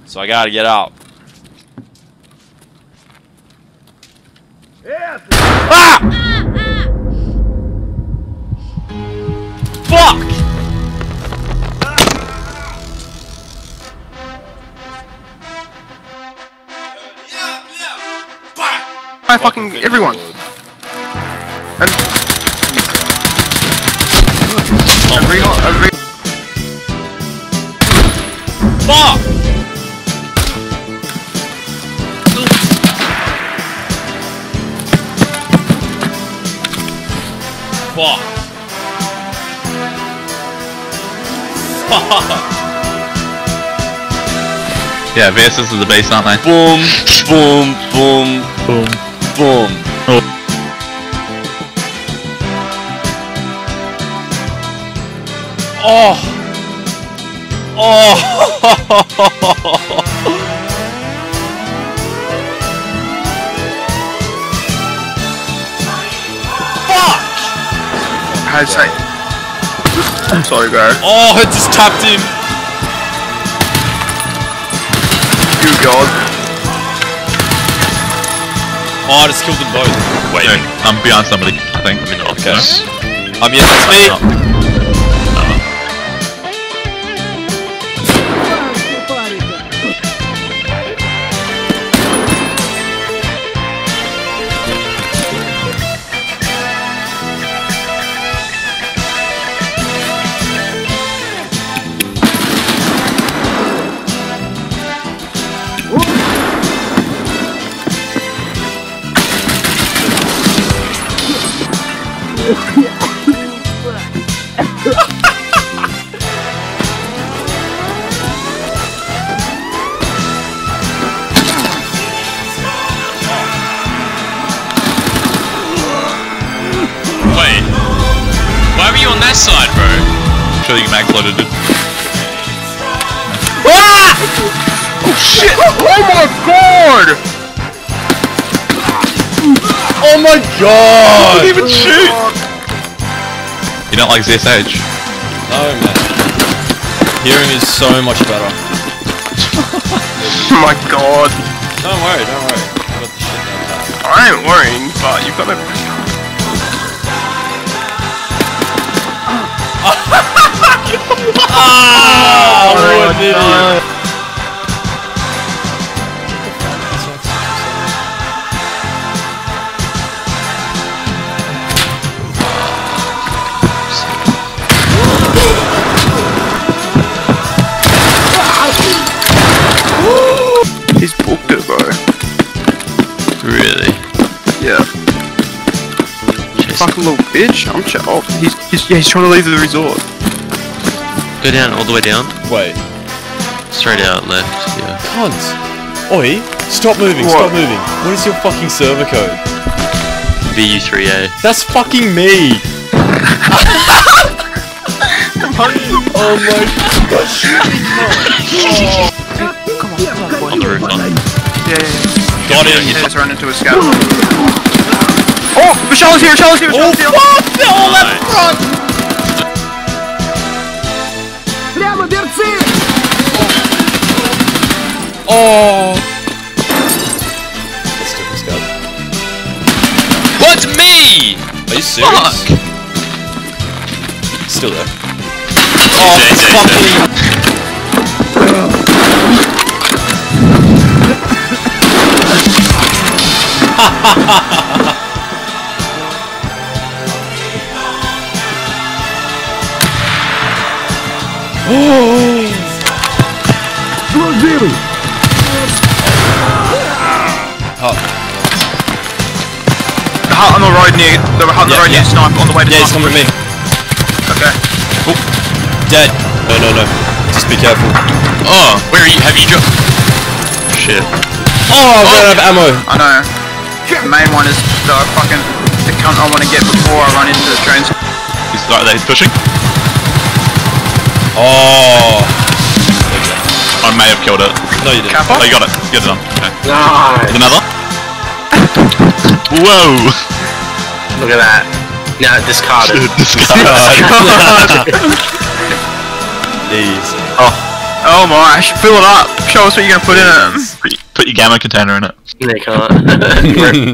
So I gotta get out. Ah! Fuck! By fucking everyone. And Fuck! Fuck. Fuck. Yeah, VSS is the base, aren't they? Boom, boom, boom, boom, boom. Oh. Oh. Oh. Fuck! I'd say. I'm sorry, bro. Oh, I just tapped him. You god. Oh, I just killed them both. Wait, no, I'm behind somebody, I think. I mean, Okay. no. Yeah, that's me. Wait, why were you on that side, bro? I'm sure you mag loaded it. Ah! Oh shit! Oh my god! Oh my god! Didn't even shoot! You don't like ZSH? No, man. Hearing is so much better. Oh my god. Don't worry, don't worry. I got the shit down pat. I ain't worrying, but you've got to. Ah! What an idiot! He's booked it, bro. Really? Yeah. Fucking little bitch. I'm oh, he's trying to leave the resort. Go down, all the way down. Wait. Straight out, left, yeah. Cunt! Oi! Stop moving, What? stop moving. What is your fucking server code? VU3A. That's fucking me! Oh my gosh! On the roof, on. Yeah. Got him! He just ran into a scout. Oh! Michelle's here! Michelle's here! Oh Michelle's here! fuck! They're all up front! Oh! Let's do this, guys. What's me? Are you serious? Fuck! Still there. Oh, The hut on the road near snipe on the way to Yeah, he's coming with me. Okay. Oh. Dead. No. Just be careful. Oh, where are you? Have you dropped? Shit. Oh, I ran out of ammo. I know. The main one is the cunt I want to get before I run into the trains. He's right there, he's pushing. Oh. I may have killed it. No, you didn't. Kappa? Oh, you got it. Get it on. Okay. Nice. There's another. Whoa! Look at that. Now discarded. Easy. Oh my, I should fill it up. Show us what you're gonna put in it. Put your gamma container in it. They can't.